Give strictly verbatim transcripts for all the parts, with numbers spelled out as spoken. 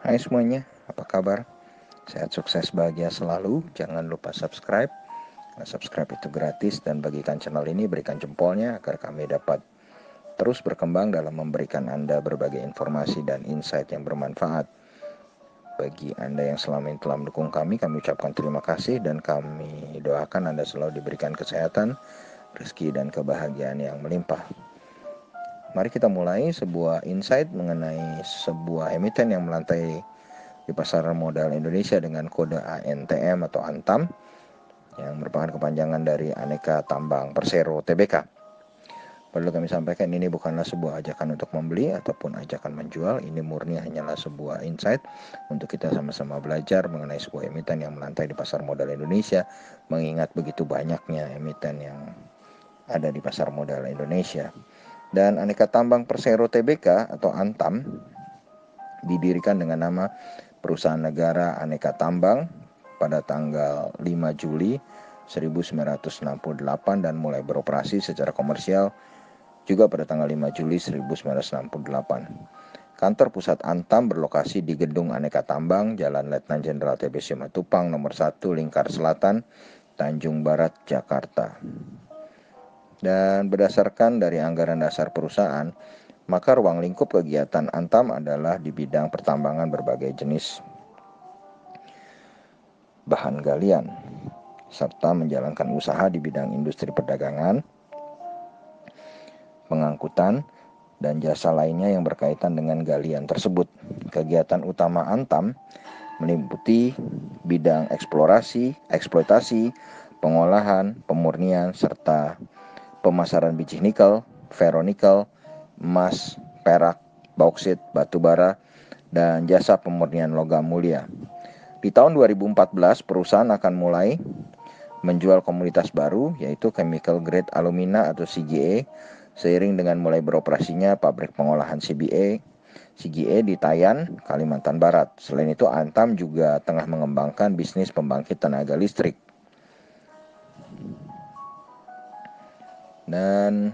Hai semuanya, apa kabar? Sehat, sukses, bahagia selalu. Jangan lupa subscribe. Nah, subscribe itu gratis dan bagikan channel ini, berikan jempolnya agar kami dapat terus berkembang dalam memberikan Anda berbagai informasi dan insight yang bermanfaat. Bagi Anda yang selama ini telah mendukung kami, kami ucapkan terima kasih dan kami doakan Anda selalu diberikan kesehatan, rezeki, dan kebahagiaan yang melimpah. Mari kita mulai sebuah insight mengenai sebuah emiten yang melantai di pasar modal Indonesia dengan kode A N T M atau Antam yang merupakan kepanjangan dari Aneka Tambang Persero Tbk. Perlu kami sampaikan, ini bukanlah sebuah ajakan untuk membeli ataupun ajakan menjual. Ini murni hanyalah sebuah insight untuk kita sama-sama belajar mengenai sebuah emiten yang melantai di pasar modal Indonesia, mengingat begitu banyaknya emiten yang ada di pasar modal Indonesia. Dan Aneka Tambang Persero Tbk atau Antam didirikan dengan nama Perusahaan Negara Aneka Tambang pada tanggal lima Juli seribu sembilan ratus enam puluh delapan dan mulai beroperasi secara komersial juga pada tanggal lima Juli seribu sembilan ratus enam puluh delapan. Kantor pusat Antam berlokasi di Gedung Aneka Tambang, Jalan Letnan Jenderal T B Simatupang nomor satu Lingkar Selatan, Tanjung Barat, Jakarta. Dan berdasarkan dari anggaran dasar perusahaan, maka ruang lingkup kegiatan Antam adalah di bidang pertambangan berbagai jenis bahan galian, serta menjalankan usaha di bidang industri perdagangan, pengangkutan, dan jasa lainnya yang berkaitan dengan galian tersebut. Kegiatan utama Antam meliputi bidang eksplorasi, eksploitasi, pengolahan, pemurnian, serta pemasaran biji nikel, ferronikel, emas, perak, bauksit, batu bara, dan jasa pemurnian logam mulia. Di tahun dua ribu empat belas, perusahaan akan mulai menjual komoditas baru, yaitu Chemical Grade Alumina atau C G A, seiring dengan mulai beroperasinya pabrik pengolahan C B A, C G A di Tayan, Kalimantan Barat. Selain itu, Antam juga tengah mengembangkan bisnis pembangkit tenaga listrik. Dan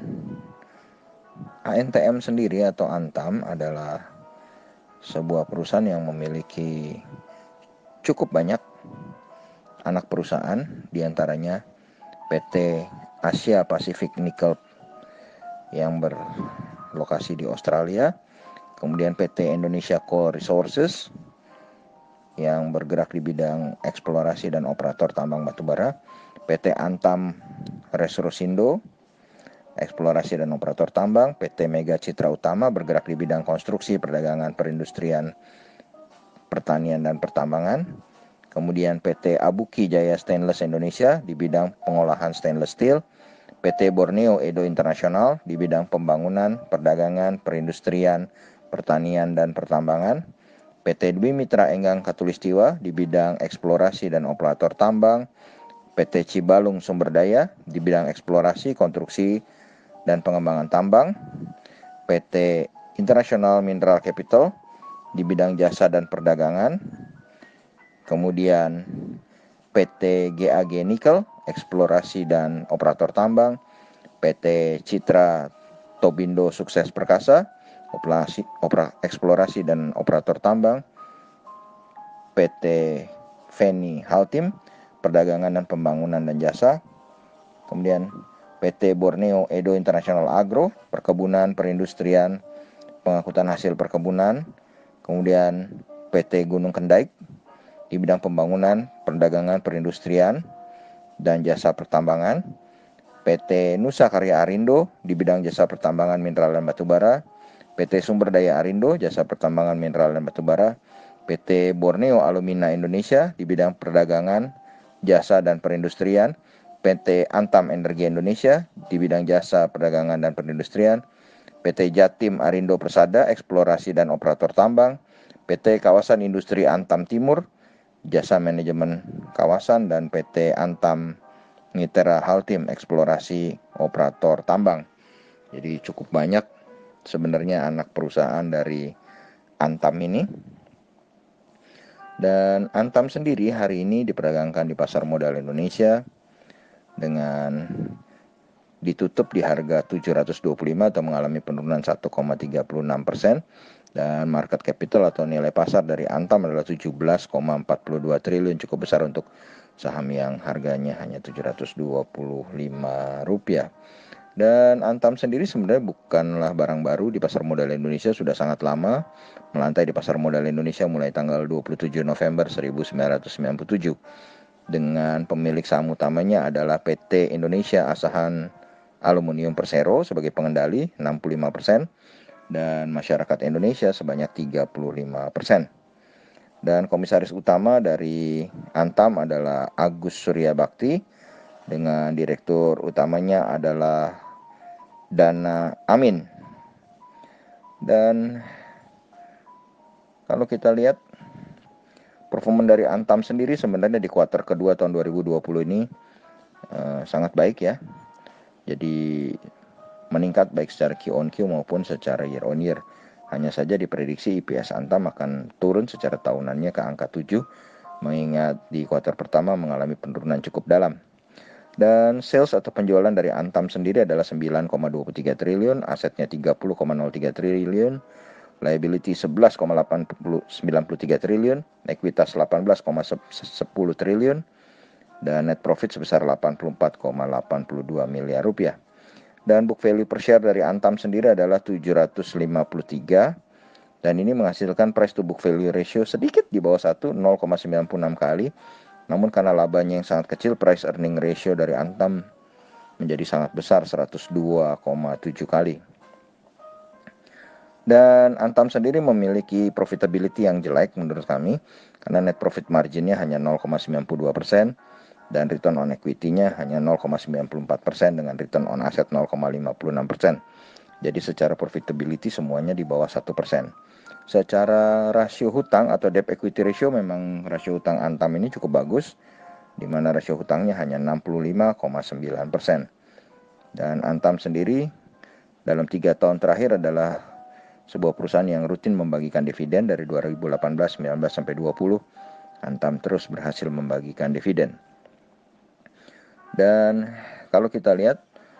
A N T M sendiri atau Antam adalah sebuah perusahaan yang memiliki cukup banyak anak perusahaan, diantaranya P T Asia Pacific Nickel yang berlokasi di Australia, kemudian P T Indonesia Coal Resources yang bergerak di bidang eksplorasi dan operator tambang batubara, P T Antam Resrosindo eksplorasi dan operator tambang, P T Mega Citra Utama bergerak di bidang konstruksi, perdagangan, perindustrian, pertanian, dan pertambangan. Kemudian P T Abuki Jaya Stainless Indonesia di bidang pengolahan stainless steel, P T Borneo Edo Internasional di bidang pembangunan, perdagangan, perindustrian, pertanian, dan pertambangan, P T Dwi Mitra Enggang Katulistiwa di bidang eksplorasi dan operator tambang, P T Cibalung Sumberdaya di bidang eksplorasi, konstruksi, dan pengembangan tambang, P T International Mineral Capital di bidang jasa dan perdagangan, kemudian P T G A G Nikel, eksplorasi dan operator tambang, P T Citra Tobindo Sukses Perkasa, operasi, opera, eksplorasi dan operator tambang, P T Feni Haltim, perdagangan dan pembangunan dan jasa, kemudian P T Borneo Edo International Agro, perkebunan, perindustrian, pengangkutan hasil perkebunan, kemudian P T Gunung Kendaik di bidang pembangunan, perdagangan, perindustrian, dan jasa pertambangan, P T Nusa Karya Arindo di bidang jasa pertambangan mineral dan batubara, P T Sumber Daya Arindo jasa pertambangan mineral dan batubara, P T Borneo Alumina Indonesia di bidang perdagangan, jasa dan perindustrian, P T Antam Energi Indonesia di bidang jasa perdagangan dan perindustrian, P T Jatim Arindo Persada eksplorasi dan operator tambang, P T Kawasan Industri Antam Timur jasa manajemen kawasan, dan P T Antam Ngitera Haltim eksplorasi operator tambang. Jadi cukup banyak sebenarnya anak perusahaan dari Antam ini. Dan Antam sendiri hari ini diperdagangkan di pasar modal Indonesia dengan ditutup di harga tujuh ratus dua puluh lima atau mengalami penurunan satu koma tiga enam persen Dan market capital atau nilai pasar dari Antam adalah tujuh belas koma empat dua triliun, cukup besar untuk saham yang harganya hanya tujuh ratus dua puluh lima rupiah. Dan Antam sendiri sebenarnya bukanlah barang baru di pasar modal Indonesia, sudah sangat lama melantai di pasar modal Indonesia mulai tanggal dua puluh tujuh November seribu sembilan ratus sembilan puluh tujuh. Dengan pemilik saham utamanya adalah P T Indonesia Asahan Aluminium Persero sebagai pengendali enam puluh lima persen dan masyarakat Indonesia sebanyak tiga puluh lima persen. Dan komisaris utama dari Antam adalah Agus Surya Bakti dengan direktur utamanya adalah Dana Amin. Dan kalau kita lihat performa dari Antam sendiri sebenarnya di kuartal kedua tahun dua ribu dua puluh ini eh, sangat baik ya. Jadi meningkat baik secara Q on Q maupun secara year on year. Hanya saja diprediksi I P S Antam akan turun secara tahunannya ke angka tujuh, mengingat di kuartal pertama mengalami penurunan cukup dalam. Dan sales atau penjualan dari Antam sendiri adalah sembilan koma dua tiga triliun, asetnya tiga puluh koma nol tiga triliun, liability sebelas koma sembilan tiga triliun, ekuitas delapan belas koma sepuluh triliun, dan net profit sebesar delapan puluh empat koma delapan dua miliar rupiah. Dan book value per share dari Antam sendiri adalah tujuh ratus lima puluh tiga, dan ini menghasilkan price to book value ratio sedikit di bawah satu, nol koma sembilan enam kali. Namun karena labanya yang sangat kecil, price earning ratio dari Antam menjadi sangat besar, seratus dua koma tujuh kali. Dan Antam sendiri memiliki profitability yang jelek menurut kami, karena net profit marginnya hanya nol koma sembilan dua persen dan return on equity-nya hanya nol koma sembilan empat persen dengan return on asset nol koma lima enam persen. Jadi secara profitability semuanya di bawah satu persen. Secara rasio hutang atau debt equity ratio, memang rasio hutang Antam ini cukup bagus, di mana rasio hutangnya hanya enam puluh lima koma sembilan persen. Dan Antam sendiri dalam tiga tahun terakhir adalah sebuah perusahaan yang rutin membagikan dividen. Dari dua ribu delapan belas, sembilan belas sampai dua puluh, Antam terus berhasil membagikan dividen. Dan kalau kita lihat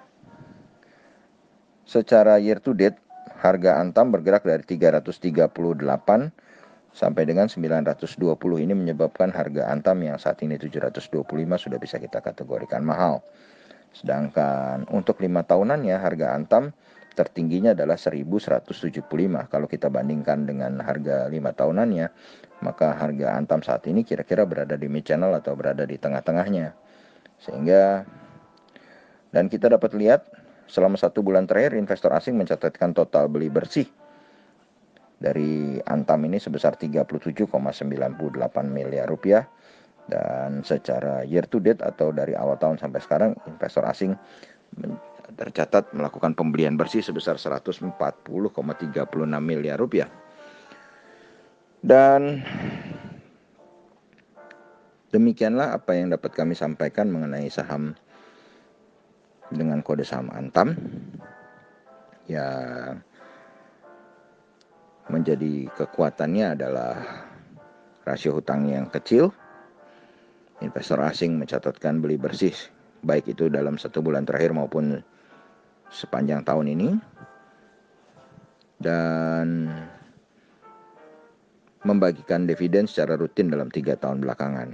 secara year to date, harga Antam bergerak dari tiga ratus tiga puluh delapan sampai dengan sembilan ratus dua puluh. Ini menyebabkan harga Antam yang saat ini tujuh ratus dua puluh lima sudah bisa kita kategorikan mahal. Sedangkan untuk lima tahunannya harga Antam tertingginya adalah seribu seratus tujuh puluh lima. Kalau kita bandingkan dengan harga lima tahunannya, maka harga Antam saat ini kira-kira berada di mid channel atau berada di tengah-tengahnya. Sehingga, dan kita dapat lihat selama satu bulan terakhir investor asing mencatatkan total beli bersih dari Antam ini sebesar tiga puluh tujuh koma sembilan delapan miliar rupiah. Dan secara year to date atau dari awal tahun sampai sekarang, investor asing tercatat melakukan pembelian bersih sebesar seratus empat puluh koma tiga enam miliar rupiah. Dan demikianlah apa yang dapat kami sampaikan mengenai saham dengan kode saham Antam yang menjadi kekuatannya adalah rasio hutang yang kecil. Investor asing mencatatkan beli bersih baik itu dalam satu bulan terakhir maupun sepanjang tahun ini, dan membagikan dividen secara rutin dalam tiga tahun belakangan.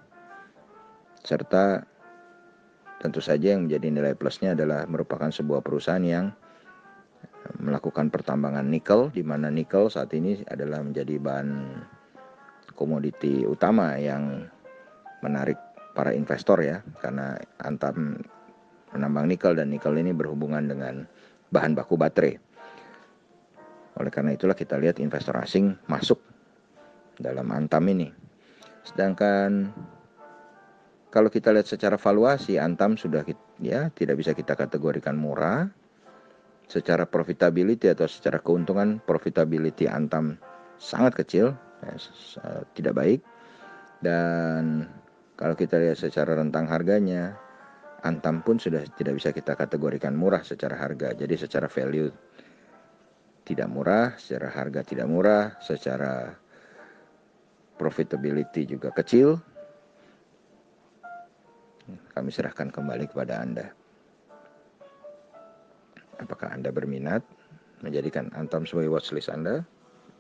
Serta tentu saja yang menjadi nilai plusnya adalah merupakan sebuah perusahaan yang melakukan pertambangan nikel, di mana nikel saat ini adalah menjadi bahan komoditi utama yang menarik para investor ya, karena Antam menambang nikel dan nikel ini berhubungan dengan bahan baku baterai. Oleh karena itulah kita lihat investor asing masuk dalam Antam ini. Sedangkan kalau kita lihat secara valuasi, Antam sudah ya tidak bisa kita kategorikan murah. Secara profitability atau secara keuntungan, profitability Antam sangat kecil, ya, tidak baik. Dan kalau kita lihat secara rentang harganya, Antam pun sudah tidak bisa kita kategorikan murah secara harga. Jadi secara value tidak murah, secara harga tidak murah, secara profitability juga kecil. Kami serahkan kembali kepada Anda. Apakah Anda berminat menjadikan Antam sebagai watchlist Anda?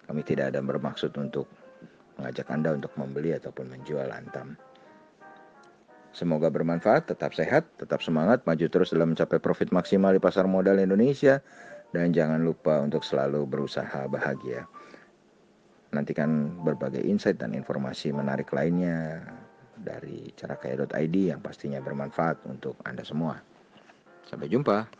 Kami tidak ada bermaksud untuk mengajak Anda untuk membeli ataupun menjual Antam. Semoga bermanfaat, tetap sehat, tetap semangat, maju terus dalam mencapai profit maksimal di pasar modal Indonesia, dan jangan lupa untuk selalu berusaha bahagia. Nantikan berbagai insight dan informasi menarik lainnya dari carakaya dot i d yang pastinya bermanfaat untuk Anda semua. Sampai jumpa.